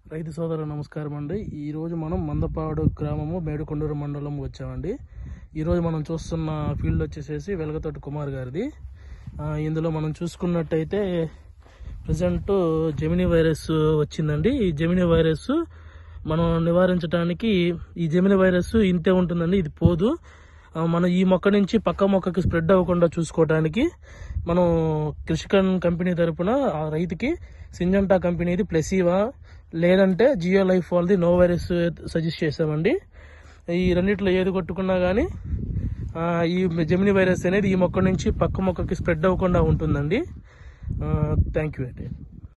రైతు సోదర నమస్కారం అండి. ఈరోజు మనం మందపాడు గ్రామము మేడుకొండూరు మండలం వచ్చామండి. ఈరోజు మనం చూస్తున్న ఫీల్డ్ వచ్చేసేసి వెలగతోటి కుమార్ గారిది. ఇందులో మనం చూసుకున్నట్టయితే ప్రజెంట్ జెమిని వైరస్ వచ్చిందండి. ఈ జెమిని వైరస్ మనం నివారించడానికి ఈ జెమిని వైరస్ ఇంతే ఉంటుందండి, ఇది పోదు. మనం ఈ మొక్క నుంచి పక్క మొక్కకి స్ప్రెడ్ అవ్వకుండా చూసుకోవడానికి మనం కృషికన్ కంపెనీ తరపున ఆ రైతుకి సింజంటా కంపెనీది ప్లెసీవా లేదంటే జియో లైఫ్ వాళ్ళది నో వైరస్ సజెస్ట్ చేసామండి. ఈ రెండిట్లో ఏది కొట్టుకున్నా కానీ ఈ జెమిని వైరస్ అనేది ఈ మొక్క నుంచి పక్క మొక్కకి స్ప్రెడ్ అవ్వకుండా ఉంటుందండి. థ్యాంక్ యూ అండి.